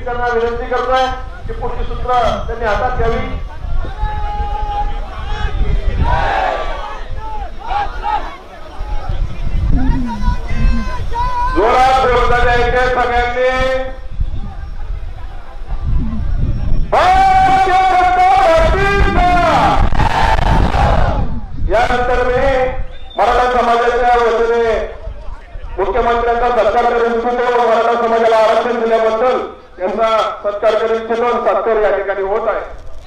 स्पीकरना विनंती करतोय की पुढची सूत्र त्यांनी हातात घ्यावी. जोरात बोलता द्यायचे सगळ्यांनी. यानंतर मी मराठा समाजाच्या वतीने मुख्यमंत्र्यांचा सत्कार करू इच्छितो. मराठा समाजाला आरक्षण दिल्याबद्दल त्यांचा सत्कार करू इच्छितो. सत्कार या ठिकाणी होत आहे.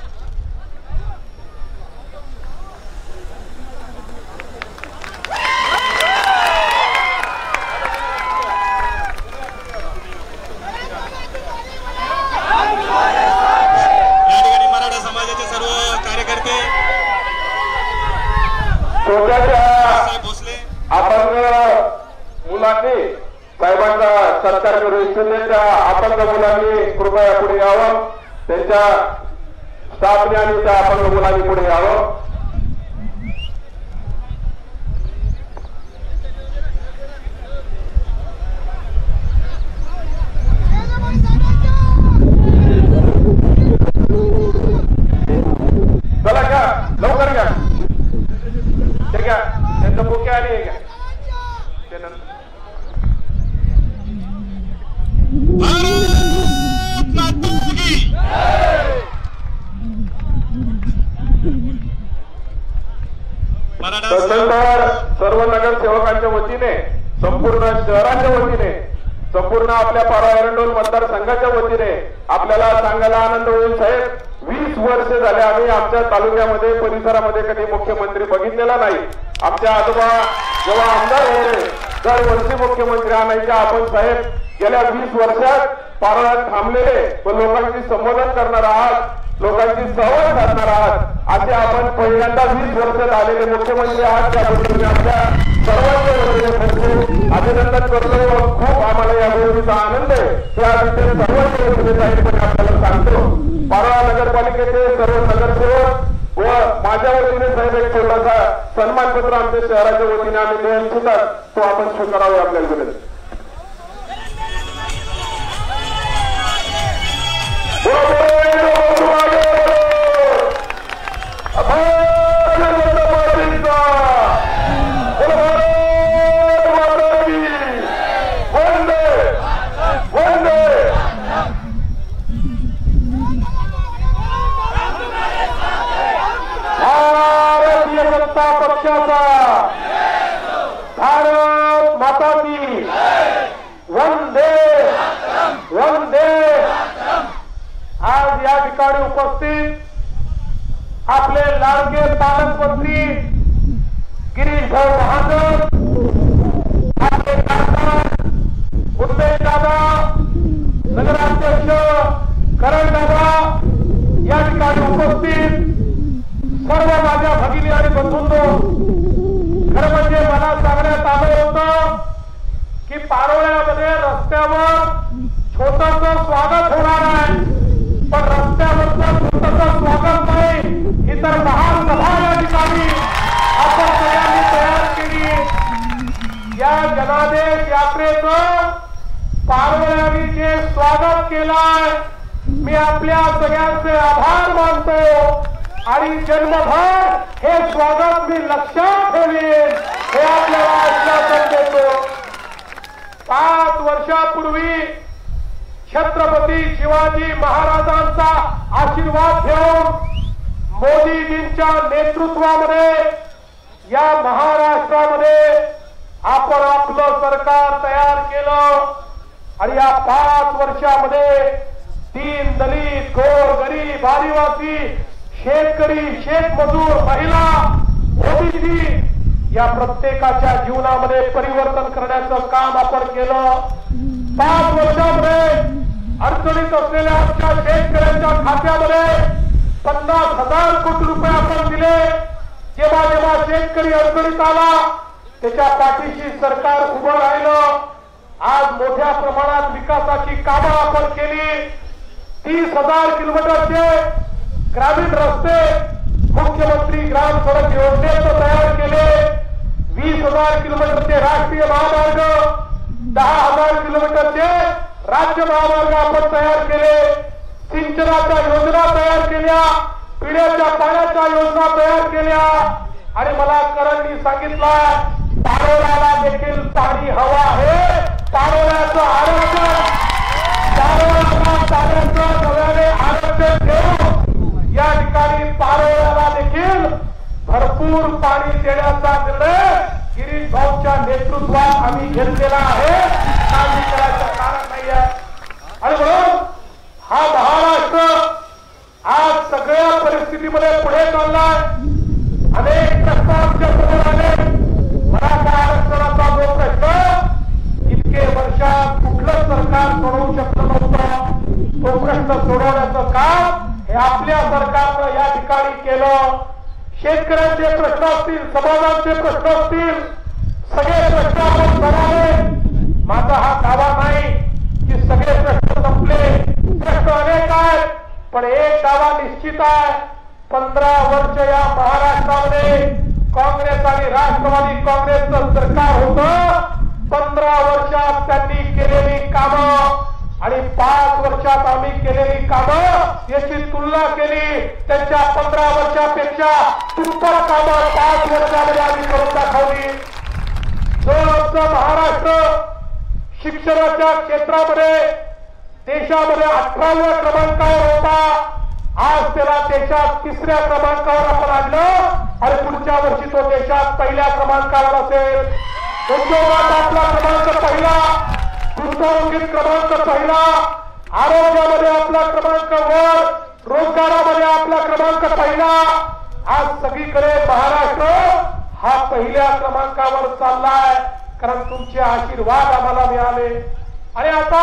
अपंग मुलांनी साहेबांचा सत्कार करू इच्छिते. त्या अपंग मुलांनी कृपया पुढे यावं. त्यांच्या स्टाफने आणि त्या अपंग मुलांनी पुढे यावं. चला घ्या, लवकर घ्या. ते घ्या, त्यांचं बुके आणि घ्या. तदनंतर सर्व नगरसेवकांच्या वतीने, संपूर्ण शहराच्या वतीने, संपूर्ण आपल्या पारा एरंडोल मतदारसंघाच्या वतीने आपल्याला सांगायला आनंद होईल साहेब, 20 वर्ष झाले आम्ही आमच्या तालुक्यामध्ये परिसरामध्ये कधी मुख्यमंत्री बघितलेला नाही. आमच्या आजोबा जेव्हा आमदार होते दरवर्षी मुख्यमंत्री आणायचे. आपण साहेब गेल्या 20 वर्षात पाराळ्यात थांबलेले व लोकांशी संबोधन करणार आहात, लोकांची सवय साधणार आहात. असे आपण पहिल्यांदा 20 वर्षात आलेले मुख्यमंत्री आहात. त्याबद्दल आमच्या सर्वांच्या वतीने अभिनंदन करतो. खूप आम्हाला या गोष्टीचा आनंद आहे. त्याविषयी सर्वांच्या वतीने आपल्याला सांगतो. पारोळा नगरपालिकेचे सर्व नगरसेवक व माझ्या वतीने साहेब एक छोटासा सन्मानपत्र आमच्या शहराच्या वतीने आम्ही देऊ इच्छितात. तो आपण स्वीकारावे आपल्याला विनंती. भारत माता की वंदे वंदे. आज या ठिकाणी उपस्थित आपले लाडके पालकमंत्री गिरीश भाऊ महाजन, आपले खासदार उदय दादा, नगराध्यक्ष करण दादा, या ठिकाणी उपस्थित सर्व माझ्या भगिनी आणि बंधूंनो, खरं म्हणजे मला सांगण्यात आलं होतं की पारोळ्यामध्ये रस्त्यावर छोटंसं स्वागत होणार आहे, पण रस्त्यावरचं छोटंसं स्वागत नाही, इतर महान सभा या ठिकाणी आपण सगळ्यांनी तयार केली. या जनादेश यात्रेचं पारोळ्याने जे स्वागत केलंय, मी आपल्या सगळ्यांचे आभार मानतो आणि जन्मभर हे स्वागत मी लक्षात ठेवेन हे आपल्याला आश्वासन देतो. 5 वर्षापूर्वी छत्रपती शिवाजी महाराजांचा आशीर्वाद घेऊन मोदीजींच्या नेतृत्वामध्ये या महाराष्ट्रामध्ये आपण आपलं सरकार तयार केलं आणि या 5 वर्षामध्ये दीन दलित गोर गरीब आदिवासी शेतकरी शेतमजूर महिला ओबीसी या प्रत्येकाच्या जीवनामध्ये परिवर्तन करण्याचं काम आपण केलं. 5 वर्षामध्ये अडचणीत असलेल्या आमच्या शेतकऱ्यांच्या खात्यामध्ये 50,000 कोटी रुपये आपण दिले. जेव्हा जेव्हा शेतकरी अडचणीत आला त्याच्या पाठीशी सरकार उभं राहिलं. आज मोठ्या प्रमाणात विकासाची कामं आपण केली. 30,000 किलोमीटरचे ग्रामीण रस्ते मुख्यमंत्री ग्राम सडक योजनेचं तयार केले. 20,000 किलोमीटरचे राष्ट्रीय महामार्ग, 10,000 किलोमीटरचे राज्य महामार्ग आपण तयार केले. केल्या, पिण्याच्या पाण्याच्या योजना तयार केल्या आणि मला करणनी सांगितलं पारोळ्याला देखील पाणी हवा आहे. पारोळ्याचं आरक्षण नव्याने आरक्षण देऊन या ठिकाणी पारोळ्याला देखील भरपूर पाणी देण्याचा निर्णय गिरीश भाऊच्या नेतृत्वात आम्ही घेतलेला आहे. काळजी करायचं कारण नाहीये. आणि म्हणून हा महाराष्ट्र आज सगळ्या परिस्थितीमध्ये पुढे चाललाय. अनेक प्रश्न आमच्या समोर आले. मराठा आरक्षणाचा जो प्रश्न इतके वर्षात कुठलं सरकार सोडवू शकलं नव्हतं, तो प्रश्न सोडवण्याचं काम हे आपल्या सरकारनं या ठिकाणी केलं. शेतकऱ्यांचे प्रश्न असतील, समाजाचे प्रश्न असतील, सगळे प्रश्न आपण सोडवले. माझा हा दावा नाही की सगळे प्रश्न संपले. प्रश्न अनेक आहेत, पण एक दावा निश्चित आहे. 15 वर्ष या महाराष्ट्रामध्ये काँग्रेस आणि राष्ट्रवादी काँग्रेसचं सरकार होतं. 15 वर्षात त्यांनी केलेली कामं आणि 5 वर्षात आम्ही केलेली कामं याची तुलना केली, त्यांच्या 15 वर्षापेक्षा दुप्पट कामं 5 वर्षामध्ये आम्ही करून दाखवली. जो आमचा महाराष्ट्र शिक्षणाच्या क्षेत्रामध्ये देशामध्ये 18व्या क्रमांकावर होता, आज त्याला देशात 3ऱ्या क्रमांकावर आपण आणलं आणि पुढच्या वर्षी तो देशात 1ल्या क्रमांकावर असेल. उद्योगात आपला क्रमांक पहिला, गुंतवणुकीत क्रमांक पहिला, आरोग्यामध्ये आपला क्रमांक वर, रोजगारामध्ये आपला क्रमांक पहिला. आज सगळीकडे महाराष्ट्र हा 1ल्या क्रमांकावर चाललाय, कारण तुमचे आशीर्वाद आम्हाला मिळाले. आणि आता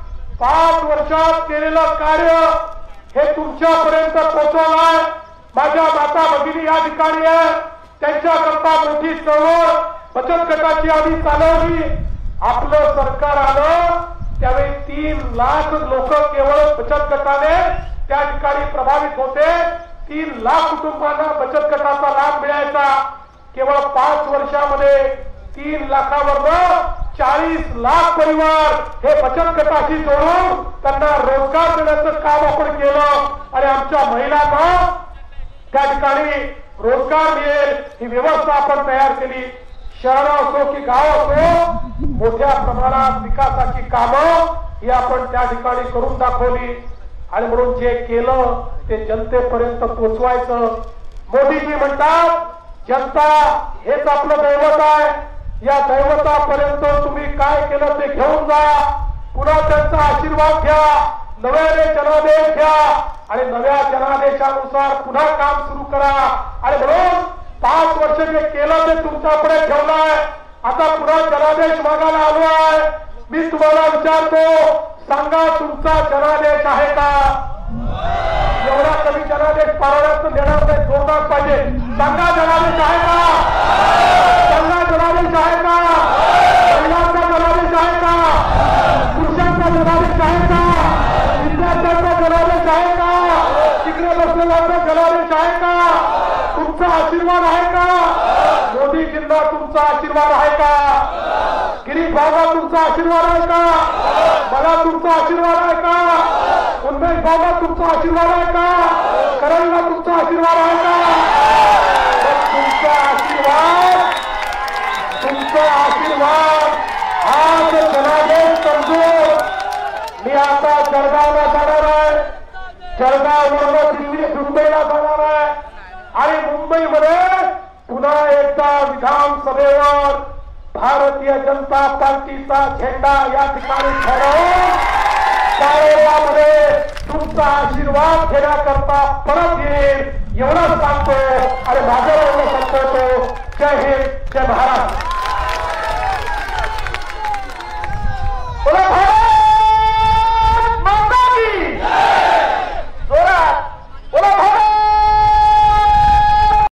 5 वर्षात केलेलं कार्य हे तुमच्यापर्यंत पोहोचवलंय. माझ्या माता भगिनी या ठिकाणी आहे, त्यांच्याकरता मोठी चळवळ बचत गटाची आम्ही चालवली. आपलं सरकार आलं त्यावेळी 3 लाख लोक केवळ बचत गटाने त्या ठिकाणी प्रभावित होते. 3 लाख कुटुंबांना बचत गटाचा लाभ मिळायचा. केवळ 5 वर्षामध्ये 3 लाखावरनं 40 लाख परिवार हे बचत गटाशी जोडून त्यांना रोजगार देण्याचं काम आपण केलं आणि आमच्या महिलांना त्या ठिकाणी रोजगार मिळेल ही व्यवस्था आपण तयार केली. शहर असो की गाव असो, मोठ्या प्रमाणात विकासाची कामं ही आपण त्या ठिकाणी करून दाखवली. आणि म्हणून जे केलं ते जनतेपर्यंत पोचवायचं. मोदीजी म्हणतात जनता हेच आपलं दैवत आहे, या दैवतापर्यंत तुम्ही काय केलं ते घेऊन जा, पुन्हा त्यांचा आशीर्वाद घ्या, नव्याने जनादेश घ्या आणि नव्या जनादेशानुसार पुन्हा काम सुरू करा. आणि म्हणून 5 वर्ष जे केलं ते तुमच्याकडे ठेवलंय. आता पुन्हा जनादेश मागायला आलो आहे. मी तुम्हाला विचारतो, सांगा तुमचा जनादेश आहे का? एवढा कमी जनादेश पारवण्याचं देणार नाही, जोरदार पाहिजे. सांगा जनादेश आहे का? सांगा जनादेश आहे का? महिलांचा जनादेश आहे का? पुरुषांचा जनादेश आहे का? विद्यार्थ्यांचा जनादेश आहे का? तिकडे बसलेल्यांचा जनादेश आहे का? तुमचा आशीर्वाद आहे का? मोदीजींना तुमचा आशीर्वाद आहे का? गिरीश भाऊला तुमचा आशीर्वाद आहे का? मला तुमचा आशीर्वाद आहे का? उन्मेष भाऊला तुमचा आशीर्वाद आहे का? करणला तुमचा आशीर्वाद आहे का? तुमचा आशीर्वाद आज जनादेश समजून मी आता जळगावला जाणार आहे. जळगाववरून दिल्ली मुंबईला जाणार आहे आणि मुंबईमध्ये पुन्हा एकदा विधानसभेवर भारतीय जनता पार्टीचा झेंडा या ठिकाणी ठरवून त्यामध्ये तुमचा आशीर्वाद घेण्याकरता परत येईल एवढंच सांगतो आणि माझ्यावर संपवतो. जय हिंद, जय महाराष्ट्र.